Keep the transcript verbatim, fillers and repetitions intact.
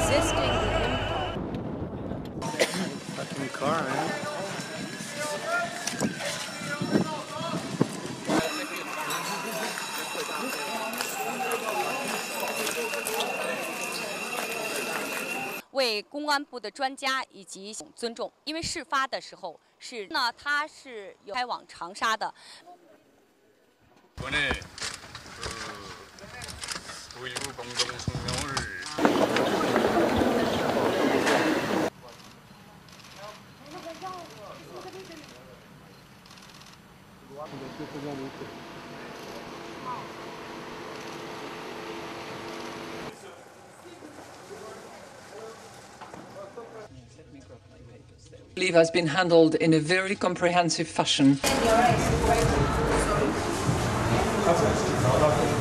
resisting the Fucking car, man. 为公安部的专家以及尊重，因为事发的时候是呢，他是有开往长沙的。 이번에 그 구일구 공동 성명을 Leave has been handled in a very comprehensive fashion.